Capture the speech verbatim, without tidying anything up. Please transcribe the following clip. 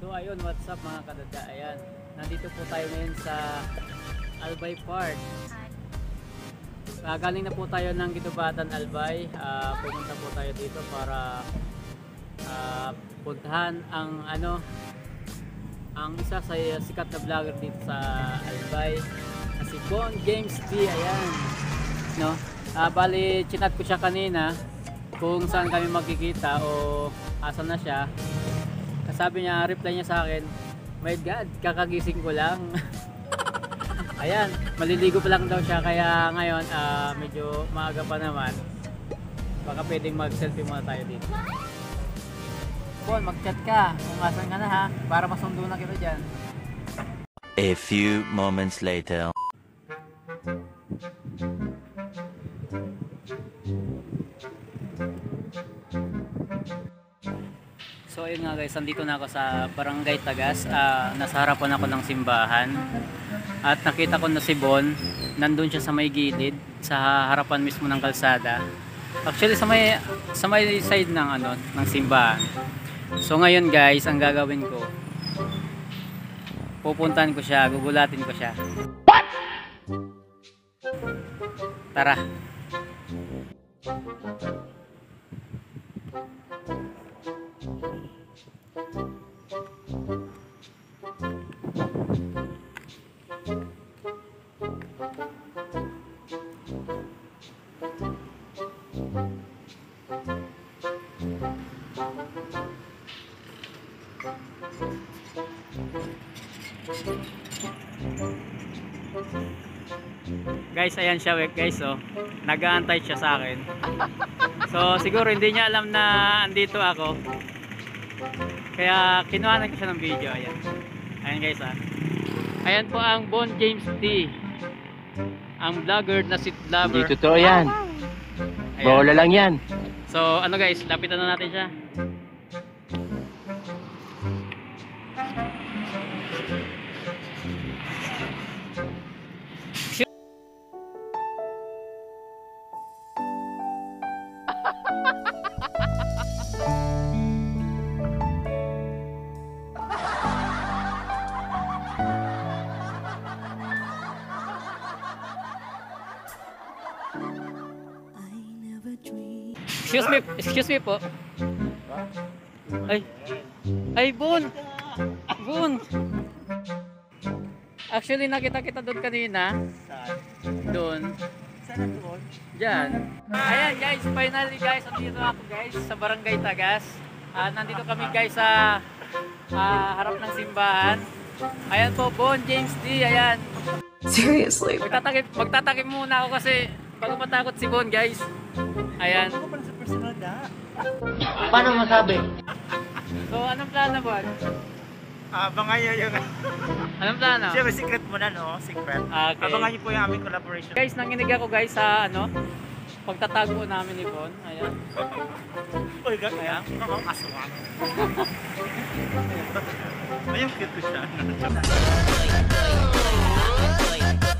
So ayun, what's up mga kadada, ayan. Nandito po tayo ngayon sa Albay Park. Uh, galing na po tayo ng Gitubatan Albay. Uh, pumunta po tayo dito para uh, puntahan ang ano ang isa sa sikat na vlogger dito sa Albay, si Bon James D. Ayan, no? Uh, bali, chinat ko siya kanina kung saan kami magkikita o asan na siya. Sabi niya, reply niya sa akin, my God, kakagising ko lang. Ayan, maliligo pa lang daw siya, kaya ngayon uh, medyo maaga pa naman. Baka pwedeng mag-selfie muna tayo dito. Bon, mag-chat ka kung asan ka na ha, para masundo na kita dyan. A few moments later. So ayun nga guys, nandito na ako sa Barangay Tagas. Uh, nasa harapan ako ng simbahan. At nakita ko na si Bon, nandun siya sa may gilid, sa harapan mismo ng kalsada. Actually sa may sa may side ng ano, ng simbahan. So ngayon guys, ang gagawin ko, pupuntahan ko siya, gugulatin ko siya. What? Tara. Guys, ayan siya guys, oh. Nag-aantay siya sa akin. So siguro hindi niya alam na andito ako. Kaya kinuhanan ko siya ng video. Ayan. Ayan guys, ah. Ayan po ang Bon James D. Ang vlogger na sit lover. Hindi totoo yan. Bola lang yan. So ano guys, lapitan na natin siya. Excuse me, excuse me po. Ay. Ay, Bon. Bon. Actually, nakita kita doon kanina. Doon. Saan doon? Diyan. Ayan guys, finally guys, nandito ako guys sa Barangay Tagas. Uh, nandito kami guys sa uh, harap ng simbahan. Ayan po, Bon James D. Ayan. Seriously? Magtatakip, magtatakip muna ako kasi bago matakot si Bon guys. Ayan. Ako pala sa personal da. Paano masabi? So, anong plano, Bon? Abangan nyo yung... Anong plano? Siyempre, secret mo na, no? Secret. Okay. Abangan nyo po yung aming collaboration. Guys, nanginig ako guys sa ano, pagtatago namin ni Bon. Ayan. Uy, gano'n yan. Mukhang aswang. Ayun, cute ko siya.